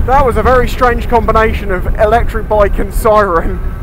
That was a very strange combination of electric bike and siren.